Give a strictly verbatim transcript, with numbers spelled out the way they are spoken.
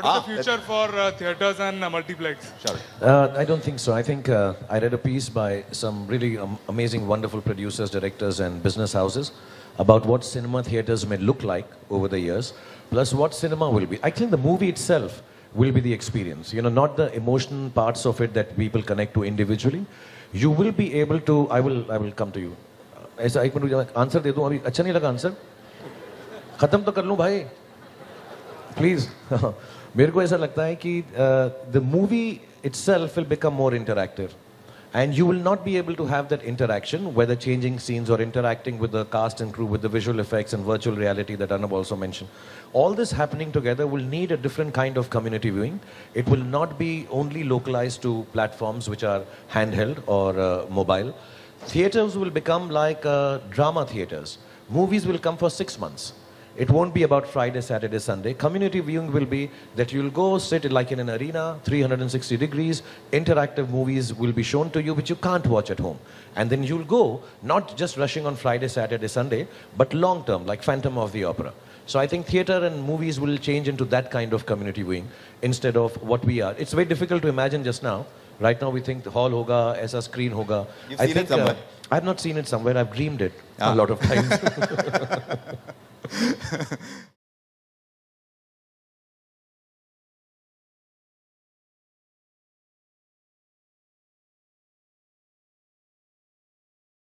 What is ah, the future for uh, theatres and uh, multiplex? Sure. Uh, I don't think so. I think uh, I read a piece by some really um, amazing, wonderful producers, directors and business houses about what cinema theatres may look like over the years, plus what cinema will be. I think the movie itself will be the experience. You know, not the emotional parts of it that people connect to individually. You will be able to, I will, I will come to you. ऐसा एक minute answer दे दूं अभी अच्छा नहीं लगा answer खत्म तो कर लूं भाई प्लीज मेरे को ऐसा लगता है कि the movie itself will become more interactive and you will not be able to have that interaction whether changing scenes or interacting with the cast and crew with the visual effects and virtual reality that Arnab also mentioned. All this happening together will need a different kind of community viewing. It will not be only localized to platforms which are handheld or uh, mobile. Theaters will become like uh, drama theaters. Movies will come for six months. It won't be about Friday, Saturday, Sunday. Community viewing will be that you'll go sit like in an arena, three hundred sixty degrees. Interactive movies will be shown to you, which you can't watch at home. And then you'll go, not just rushing on Friday, Saturday, Sunday, but long term, like Phantom of the Opera. So I think theater and movies will change into that kind of community viewing instead of what we are. It's very difficult to imagine just now. Right now we think the hall hoga, aisa screen hoga. You've I seen think, it somewhere? Uh, I've not seen it somewhere. I've dreamed it ah. a lot of times.